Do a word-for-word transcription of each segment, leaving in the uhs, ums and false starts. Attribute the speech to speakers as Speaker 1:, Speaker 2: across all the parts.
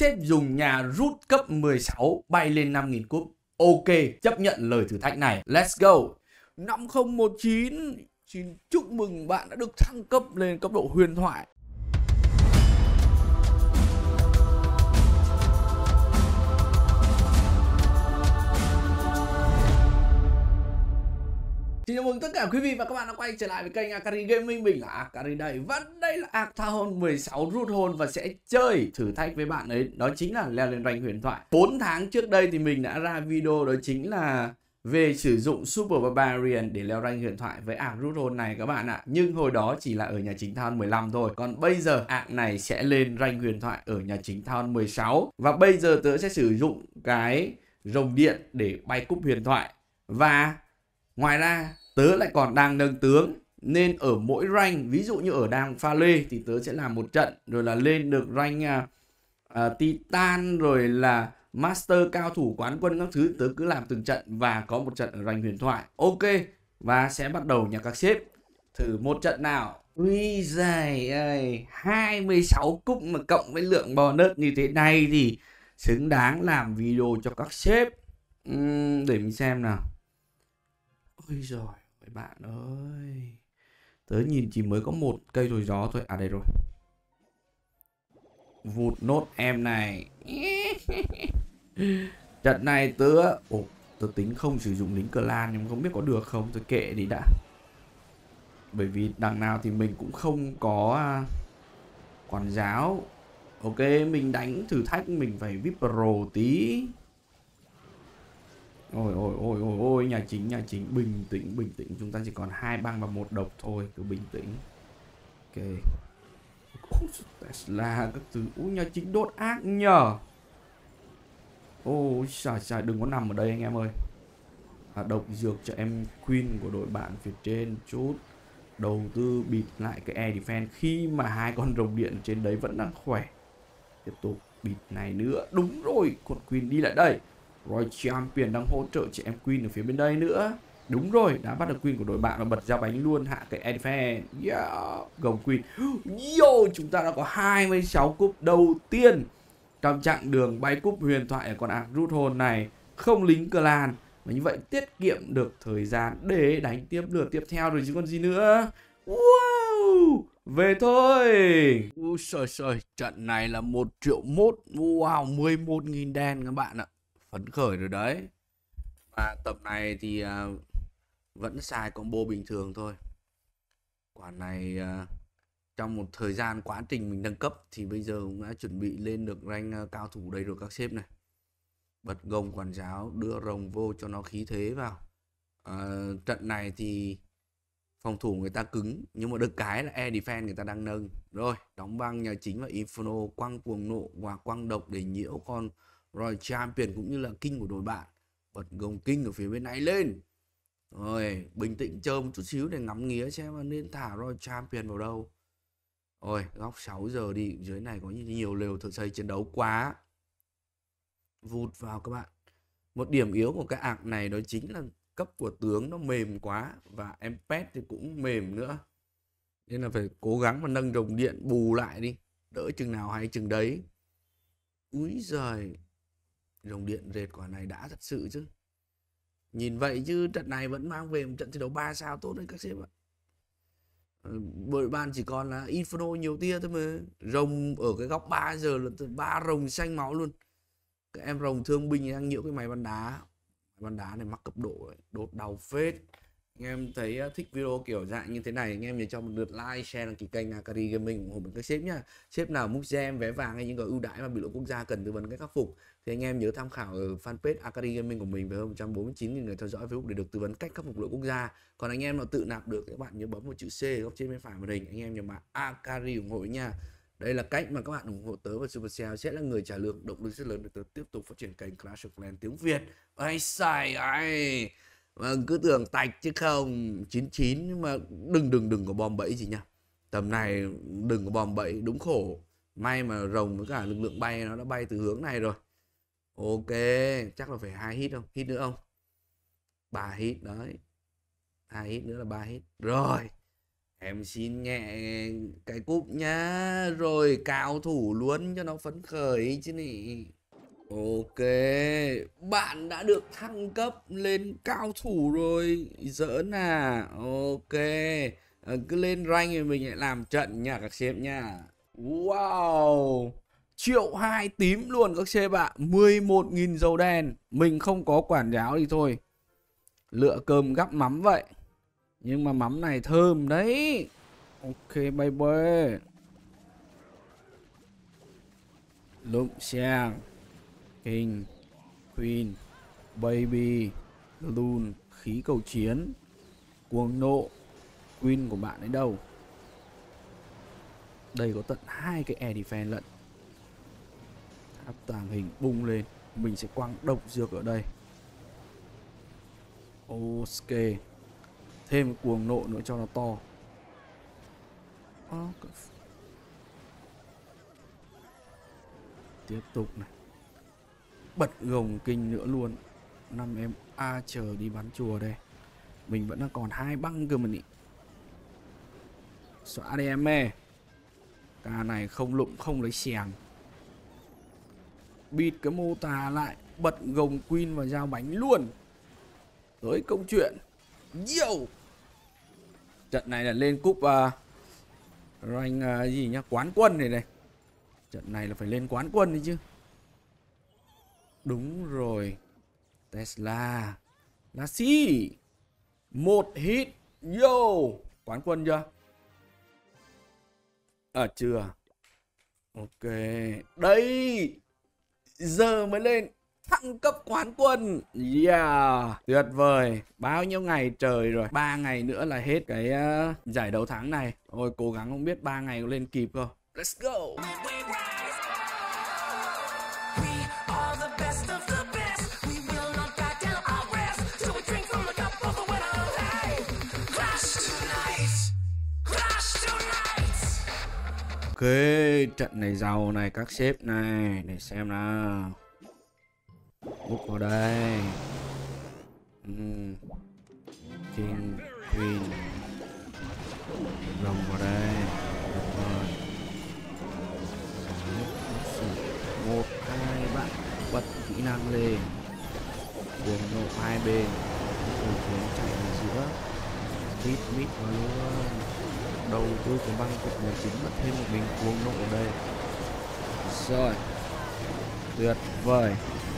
Speaker 1: sếp dùng nhà rút cấp mười sáu bay lên năm nghìn cúp. Ok, chấp nhận lời thử thách này. Let's go. năm không một chín, xin chúc mừng bạn đã được thăng cấp lên cấp độ huyền thoại. Xin chào mừng tất cả quý vị và các bạn đã quay trở lại với kênh Akari Gaming. Mình là Akari đây. Vẫn đây là Arcthon mười sáu rút hôn và sẽ chơi thử thách với bạn ấy. Đó chính là leo lên rank huyền thoại. bốn tháng trước đây thì mình đã ra video đó chính là về sử dụng Super Barbarian để leo rank huyền thoại với ạc rút hôn này các bạn ạ. Nhưng hồi đó chỉ là ở nhà chính Town mười lăm thôi. Còn bây giờ ạc này sẽ lên rank huyền thoại ở nhà chính Town mười sáu. Và bây giờ tớ sẽ sử dụng cái rồng điện để bay cúp huyền thoại. Và ngoài ra tớ lại còn đang nâng tướng, nên ở mỗi rank, ví dụ như ở đang pha lê thì tớ sẽ làm một trận, rồi là lên được rank uh, uh, Titan, rồi là Master cao thủ quán quân các thứ, tớ cứ làm từng trận và có một trận ở rank huyền thoại. Ok, và sẽ bắt đầu nhà các sếp. Thử một trận nào. Ui giời ơi, hai mươi sáu cúp mà cộng với lượng bonus như thế này thì xứng đáng làm video cho các sếp. uhm, Để mình xem nào. Ôi giời, các bạn ơi, tớ nhìn chỉ mới có một cây rồi gió thôi. À đây rồi. Vụt nốt em này. Trận này tớ Ồ, tớ tính không sử dụng lính clan, nhưng không biết có được không. Tôi kệ đi đã. Bởi vì đằng nào thì mình cũng không có quản giáo. Ok, mình đánh thử thách mình phải vê i pê Pro tí. Ôi ôi ôi ôi ôi, nhà chính nhà chính bình tĩnh bình tĩnh, chúng ta chỉ còn hai băng và một độc thôi, cứ bình tĩnh. Ok. Tesla các thứ. Ui, nhà chính đốt ác nhờ. Ôi xài xài, đừng có nằm ở đây anh em ơi. À, độc dược cho em Queen của đội bạn phía trên chút. Đầu tư bịt lại cái air defense khi mà hai con rồng điện trên đấy vẫn đang khỏe. Tiếp tục bịt này nữa. Đúng rồi, con Queen đi lại đây. Rồi Champion đang hỗ trợ chị em Queen ở phía bên đây nữa. Đúng rồi, đã bắt được Queen của đội bạn và bật ra bánh luôn, hạ cái air defense. Yeah, gồng Queen. Yo, chúng ta đã có hai mươi sáu cúp đầu tiên trong chặng đường bay cúp huyền thoại ở con ạc rút hồn này. Không lính clan, và như vậy tiết kiệm được thời gian để đánh tiếp lượt tiếp theo rồi chứ còn gì nữa. Wow, về thôi. Ui trời trời, trận này là một triệu mốt. Wow, mười một nghìn đen các bạn ạ. Phấn khởi rồi đấy. Và tập này thì uh, vẫn xài combo bình thường thôi. Quả này uh, trong một thời gian quá trình mình nâng cấp thì bây giờ cũng đã chuẩn bị lên được rank uh, cao thủ đây rồi các sếp này. Bật gồng quản giáo, đưa rồng vô cho nó khí thế vào. uh, Trận này thì phòng thủ người ta cứng, nhưng mà được cái là air defense người ta đang nâng. Rồi, đóng băng nhà chính và Inferno, quăng cuồng nộ và quăng độc để nhiễu con Royal Champion cũng như là King của đội bạn. Bật gồng King ở phía bên này lên. Rồi, bình tĩnh chơi một chút xíu để ngắm nghía xem nên thả Royal Champion vào đâu. Rồi, góc sáu giờ đi, dưới này có nhiều lều thợ xây chiến đấu quá. Vụt vào các bạn. Một điểm yếu của cái ạc này đó chính là cấp của tướng nó mềm quá, và em pet thì cũng mềm nữa, nên là phải cố gắng mà nâng rồng điện bù lại đi, đỡ chừng nào hay chừng đấy. Úi giời, rồng điện rệt quả này đã thật sự chứ. Nhìn vậy chứ trận này vẫn mang về một trận thi đấu ba sao tốt đấy các sếp ạ. Đội ban chỉ còn là Inferno nhiều tia thôi mà. Rồng ở cái góc ba giờ là ba rồng xanh máu luôn. Các em rồng thương binh đang nhiễu cái máy bắn đá. Bắn đá này mắc cấp độ ấy, đốt đau phết. Anh em thấy thích video kiểu dạng như thế này, anh em nhớ cho một lượt like, share, đăng ký kênh Akari Gaming ủng hộ mình các sếp nhá. Sếp nào múc gem, vé vàng hay những gói ưu đãi mà bị lỗi quốc gia cần tư vấn cách khắc phục thì anh em nhớ tham khảo ở fanpage Akari Gaming của mình với hơn một trăm bốn mươi chín nghìn người theo dõi Facebook để được tư vấn cách khắc phục lỗi quốc gia. Còn anh em nào tự nạp được thì các bạn nhớ bấm một chữ C góc trên bên phải màn hình, anh em nhớ mà Akari ủng hộ nha. Đây là cách mà các bạn ủng hộ tớ và Supercell sẽ là người trả lương, động lực rất lớn để tớ tiếp tục phát triển kênh Clash of Clans tiếng Việt. Ây xài ai, vâng, cứ tưởng tạch chứ không. Chín chín, nhưng mà đừng đừng đừng có bom bẫy gì nha. Tầm này đừng có bom bẫy, đúng khổ. May mà rồng với cả lực lượng bay nó đã bay từ hướng này rồi. Ok, chắc là phải hai hit không? Hit nữa không? Ba hit đấy. Hai hit nữa là ba hit. Rồi. Em xin nhẹ cái cúp nhá. Rồi cao thủ luôn cho nó phấn khởi chứ nị. Ok, bạn đã được thăng cấp lên cao thủ rồi. Giỡn à. Ok, à, cứ lên rank thì mình lại làm trận nha các sếp nha. Wow, triệu hai tím luôn các sếp ạ. mười một nghìn dầu đen. Mình không có quản giáo thì thôi, lựa cơm gắp mắm vậy. Nhưng mà mắm này thơm đấy. Ok baby. Lụng xiang, King, Queen, Baby, Loon, khí cầu chiến, cuồng nộ. Queen của bạn ấy đâu? Đây có tận hai cái air defense lận. Áp tàng hình bung lên. Mình sẽ quăng độc dược ở đây. Ok, thêm cuồng nộ nữa cho nó to. Okay. Tiếp tục này, bật gồng kinh nữa luôn. Năm em A chờ đi bắn chùa đây. Mình vẫn đang còn hai băng cơ mà nhỉ. Xóa đi em mê. Ca này không lụng không lấy xèng. Bịt cái mô tà lại, bật gồng Queen và giao bánh luôn. Tới câu chuyện. Yo. Trận này là lên cúp uh, rank uh, gì nhá, quán quân này này. Trận này là phải lên quán quân đi chứ. Đúng rồi. Tesla Lassie. Một hit. Yo. Quán quân chưa? À chưa. Ok. Đây. Giờ mới lên thăng cấp quán quân. Yeah. Tuyệt vời. Bao nhiêu ngày trời rồi. Ba ngày nữa là hết cái uh, giải đấu tháng này. Ôi cố gắng không biết ba ngày có lên kịp không. Let's go. Ok, trận này giàu này các sếp này. Để xem nào. Bút vào đây. uhm. King, Queen. Rồng vào đây. Một, hai, bạn bật kỹ năng lên. Cuồng nộ hai bên. Rồi chiến chạy ở giữa. Tít mít vào luôn. Đầu tư của băng cục mười chín mất thêm một mình cuồng nộ ở đây. Rồi. Tuyệt vời.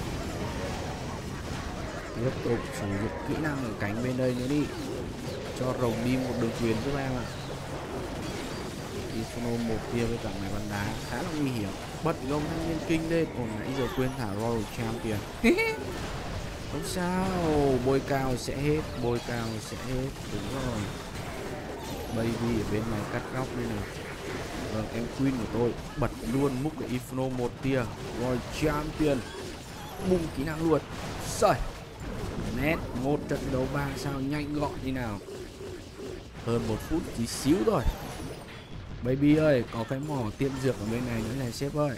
Speaker 1: Tiếp tục sử dụng kỹ năng ở cánh bên đây nữa đi. Cho rồng đi một đường quyền giúp em ạ. Inferno một kia với cả máy bắn đá khá là nguy hiểm. Bật gông thanh niên kinh lên. Ồ nãy giờ quên thả Royal Champion. Không sao, bôi cao sẽ hết. Bôi cao sẽ hết. Đúng rồi. Baby ở bên này cắt góc đây này. Vâng, em Queen của tôi bật luôn múc cái Inferno một tia. Royal Champion. Bung kỹ năng luôn. Rồi. Nét một trận đấu ba sao nhanh gọn như nào. Hơn một phút tí xíu thôi. Baby ơi, có cái mỏ tiêm dược ở bên này nữa này sếp ơi.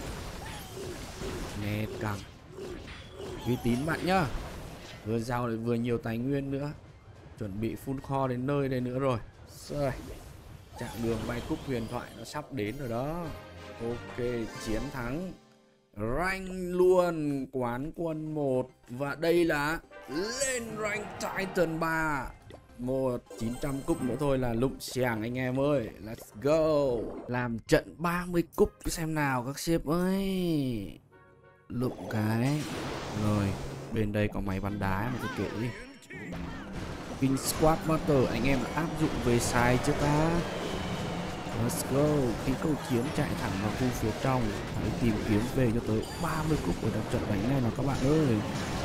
Speaker 1: Nét cẳng. Uy tín bạn nhá. Vừa giàu lại vừa nhiều tài nguyên nữa. Chuẩn bị full kho đến nơi đây nữa rồi. Rồi. Chặng đường bay cúp huyền thoại nó sắp đến rồi đó. Ok, chiến thắng rank luôn quán quân một. Và đây là lên rank Titan ba. Một chín trăm cúp nữa thôi là lụng xèng anh em ơi. Let's go. Làm trận ba mươi cúp xem nào các sếp ơi. Lụng cái. Rồi bên đây có máy bắn đá mà tôi kể đi. King Squad Master anh em áp dụng về sai chưa ta. Let's go. Khi câu chiến chạy thẳng vào khu phía trong. Hãy tìm kiếm về cho tới ba mươi cúp ở trong trận đánh này nào các bạn ơi.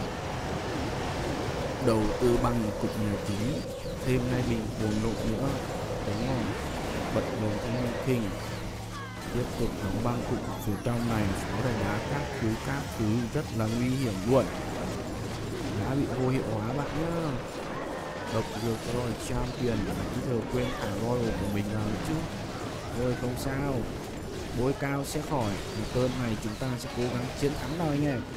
Speaker 1: Đầu tư băng cục mười chín. Thêm hai bình cuồng nộ nữa. Đúng không? Bật lồng thanh niên King. Tiếp tục đóng băng cục phía trong này. Có đánh đá các thứ các thứ rất là nguy hiểm luôn. Đã bị vô hiệu hóa bạn nhá. Độc dược rồi Champion. Bây giờ quên thả Royal của mình nào chứ. Rồi không sao. Bôi cao sẽ khỏi. Cơn này chúng ta sẽ cố gắng chiến thắng nào anh em.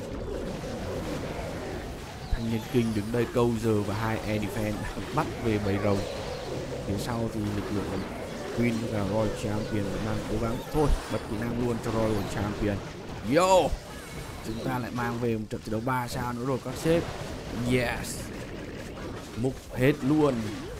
Speaker 1: Thanh niên Kinh đứng đây câu giờ và hai air defense bắt về bầy rồng. Phía sau thì lực lượng của Queen và Royal Champion vẫn đang cố gắng. Thôi bật kỹ năng luôn cho Royal Champion. Yo, chúng ta lại mang về một trận thi đấu ba sao nữa rồi các sếp. Yes, mục hết luôn.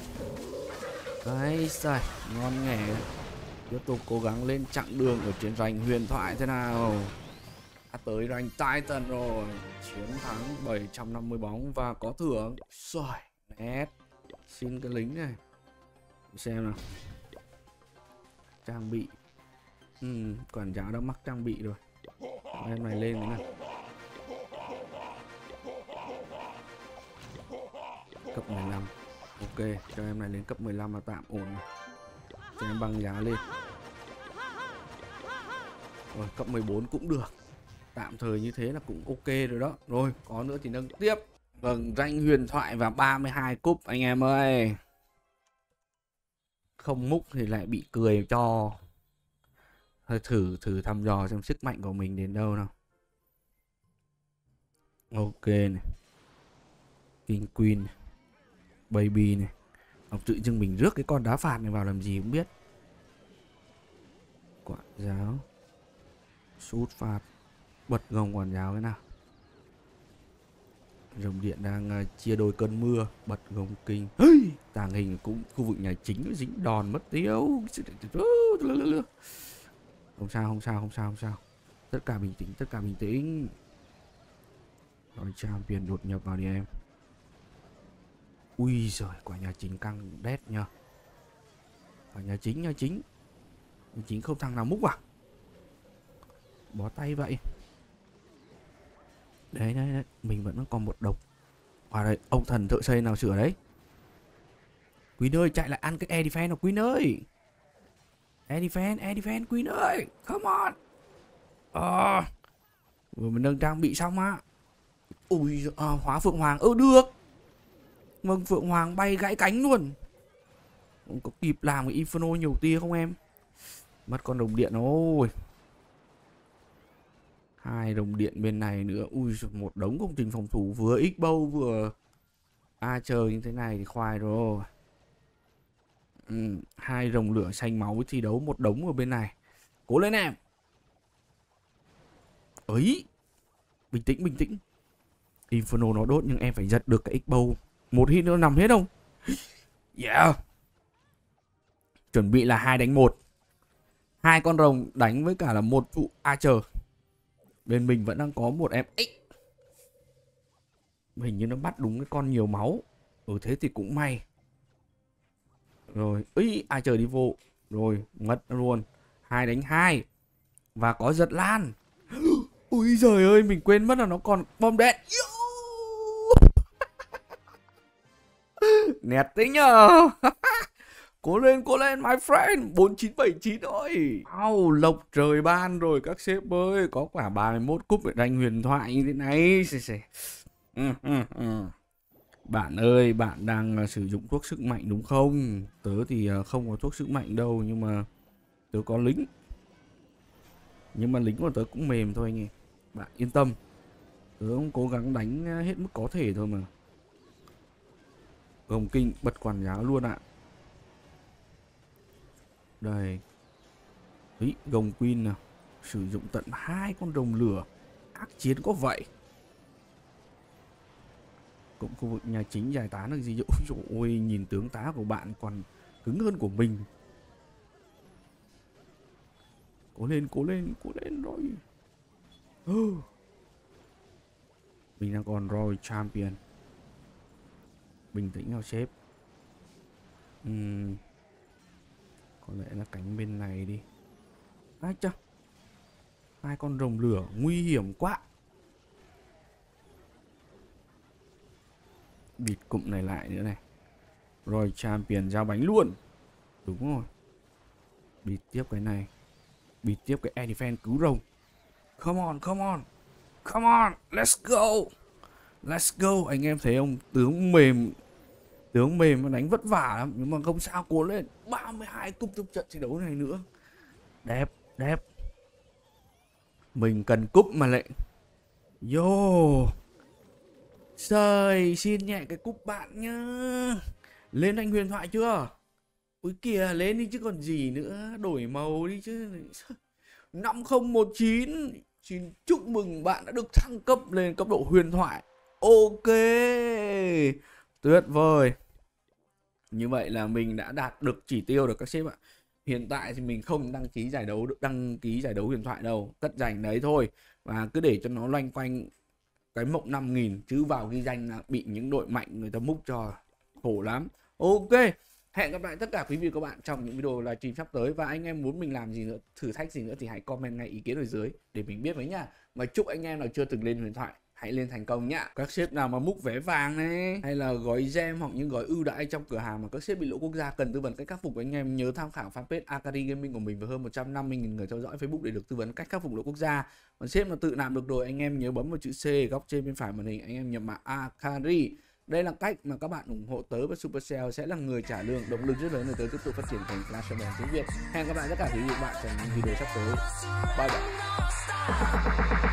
Speaker 1: Đấy trời, ngon nghẻ. Tiếp tục cố gắng lên chặng đường ở trên ranh huyền thoại thế nào. Đã tới ranh Titan rồi. Chiến thắng bảy trăm năm mươi bóng và có thưởng. Rồi, nét. Xin cái lính này. Xem nào. Trang bị. Ừ, quản giáo đã mắc trang bị rồi. Em này lên thế nào. Cấp mười lăm. Ok, cho em này lên cấp mười lăm là tạm ổn. Cho em băng giá lên. Rồi, cấp mười bốn cũng được. Tạm thời như thế là cũng ok rồi đó. Rồi, có nữa thì nâng tiếp. Vâng, danh huyền thoại và ba mươi hai cúp anh em ơi. Không múc thì lại bị cười cho. Thôi thử thử thăm dò xem sức mạnh của mình đến đâu nào. Ok này. King Queen này. Baby này. Học tự dưng mình rước cái con đá phạt này vào làm gì cũng biết. Quản giáo. Sút phạt. Bật gồng quản giáo thế nào. Rồng điện đang uh, chia đôi cơn mưa. Bật gồng kinh. Tàng hình cũng khu vực nhà chính dính đòn mất tiêu. Không sao không sao không sao không sao. Tất cả bình tĩnh, tất cả bình tĩnh. Rồi Champion đột nhập vào đi em. Ui giời, quả nhà chính căng đét nha. Quả nhà chính, nhà chính. Nhà chính không thằng nào múc à. Bó tay vậy. Đấy, đấy, đấy. Mình vẫn còn một độc. Và đây, ông thần thợ xây nào sửa đấy. Queen ơi, chạy lại ăn cái air defense nào Queen ơi. Air defense, air defense Queen ơi. Come on. Ờ à, vừa mình nâng trang bị xong á. Ui, à, hóa Phượng Hoàng. Ơ ừ, được. Vâng, Phượng Hoàng bay gãy cánh luôn. Không có kịp làm cái Inferno nhiều tia không em. Mất con đồng điện rồi. Hai đồng điện bên này nữa. Ui, một đống công trình phòng thủ. Vừa X-Bow vừa Archer như thế này thì khoai rồi. Ừ, hai rồng lửa xanh máu với thi đấu một đống ở bên này. Cố lên em. Ấy. Bình tĩnh, bình tĩnh. Inferno nó đốt nhưng em phải giật được cái X-Bow. Một hit nữa nằm hết không? Yeah. Chuẩn bị là hai đánh một. Hai con rồng đánh với cả là một trụ Archer. Bên mình vẫn đang có một em X. Hình như nó bắt đúng cái con nhiều máu. Ừ thế thì cũng may. Rồi, ý Archer đi vô. Rồi, mất luôn. Hai đánh hai. Và có giật lan. Ui giời ơi, mình quên mất là nó còn bom đạn. Nét thế nhờ. Cố lên, cố lên my friend. Bốn chín bảy chín thôi. Au, lộc trời ban rồi các sếp ơi. Có quả ba mươi mốt cúp để đánh huyền thoại như thế này. ừ, ừ, ừ. Bạn ơi, bạn đang sử dụng thuốc sức mạnh đúng không? Tớ thì không có thuốc sức mạnh đâu. Nhưng mà tớ có lính. Nhưng mà lính của tớ cũng mềm thôi anh em. Bạn yên tâm. Tớ cũng cố gắng đánh hết mức có thể thôi mà. Gồng kinh bật quản giáo luôn ạ. Đây. Ý, gồng Queen nào. Sử dụng tận hai con rồng lửa. Ác chiến có vậy. Cũng khu vực nhà chính giải tán được gì. Ôi dồi ôi, nhìn tướng tá của bạn còn cứng hơn của mình. Cố lên, cố lên, cố lên rồi. Ừ. Mình đang còn Royal Champion. Bình tĩnh nào sếp. uhm. Có lẽ là cánh bên này đi. Ai chà. Hai con rồng lửa nguy hiểm quá. Bịt cụm này lại nữa này. Royal Champion giao bánh luôn. Đúng rồi. Bịt tiếp cái này. Bịt tiếp cái air defense cứu rồng. Come on, come on. Come on, let's go. Let's go. Anh em thấy không? Tướng mềm. Tướng mềm mà đánh vất vả lắm. Nhưng mà không sao, cố lên. ba mươi hai cúp trong trận thi đấu này nữa. Đẹp, đẹp. Mình cần cúp mà lại. Yo. Trời, xin nhẹ cái cúp bạn nhá. Lên anh huyền thoại chưa? Ôi kìa, lên đi chứ còn gì nữa, đổi màu đi chứ. Năm không một chín, xin chúc mừng bạn đã được thăng cấp lên cấp độ huyền thoại. Ok, tuyệt vời. Như vậy là mình đã đạt được chỉ tiêu rồi các sếp ạ. Hiện tại thì mình không đăng ký giải đấu đăng ký giải đấu huyền thoại đâu, cất dành đấy thôi. Và cứ để cho nó loanh quanh cái mộng năm nghìn, chứ vào ghi danh là bị những đội mạnh người ta múc cho khổ lắm. Ok, hẹn gặp lại tất cả quý vị và các bạn trong những video livestream sắp tới. Và anh em muốn mình làm gì nữa, thử thách gì nữa thì hãy comment ngay ý kiến ở dưới để mình biết với nha. Và chúc anh em nào chưa từng lên huyền thoại hãy lên thành công nhá. Các sếp nào mà múc vé vàng này hay là gói gem hoặc những gói ưu đãi trong cửa hàng mà các sếp bị lỗ quốc gia cần tư vấn cách khắc phục, anh em nhớ tham khảo fanpage Akari Gaming của mình với hơn một trăm năm mươi nghìn người theo dõi Facebook để được tư vấn cách khắc phục lỗ quốc gia. Còn sếp mà tự làm được rồi, anh em nhớ bấm vào chữ C góc trên bên phải màn hình, anh em nhập mã Akari. Đây là cách mà các bạn ủng hộ tớ và Supercell sẽ là người trả lương, động lực rất lớn để tớ tiếp tục phát triển thành Clash Royale tiếng Việt. Hẹn gặp lại tất cả quý vị và các bạn trong những video sắp tới. Bye bye.